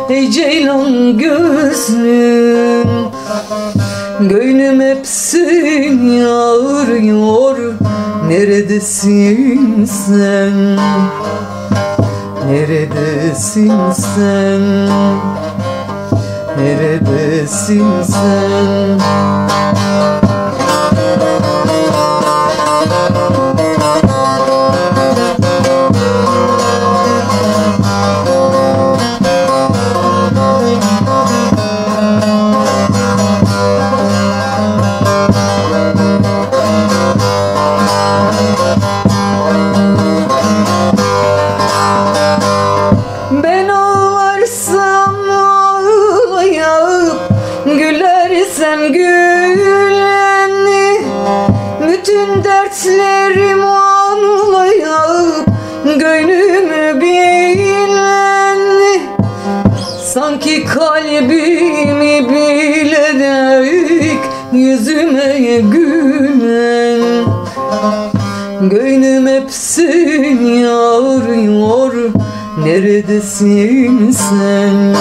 ey ceylan gözlüm. Gönlüm hep seni arıyor, neredesin sen? Neredesin sen? Neredesin sen? Ben ağlarsam ağlayıp, gülersem güleni, bütün dertlerim anlayıp, gönlümü bileni, sanki kalbimi bilerek yüzüme gülen. Gönlüm hep seni arıyor, neredesin sen?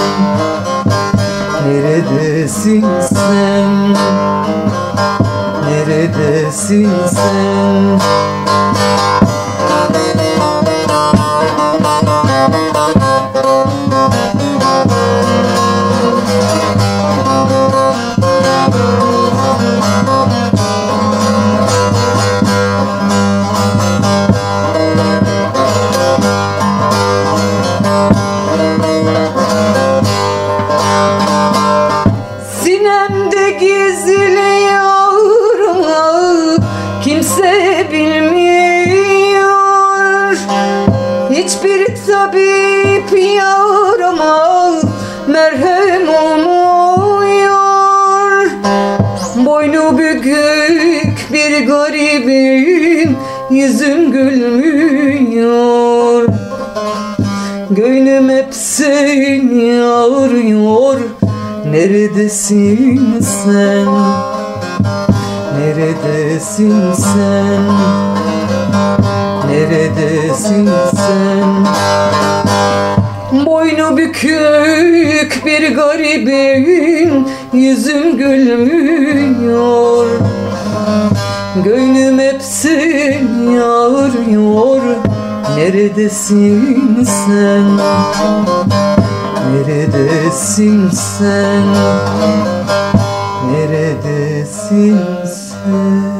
Neredesin sen? Neredesin sen? Sinemde gizliyorum, kimse bilmiyor. Hiçbir tabip yarama merhem olmuyor. Boynu bükük bir garibim, yüzüm gülmüyor. Gönlüm hep seni arıyor, neredesin sen? Neredesin sen? Neredesin sen? Boynu bükük bir garibim, yüzüm gülmüyor. Gönlüm hep seni arıyor, neredesin sen? Neredesin sen? Neredesin sen?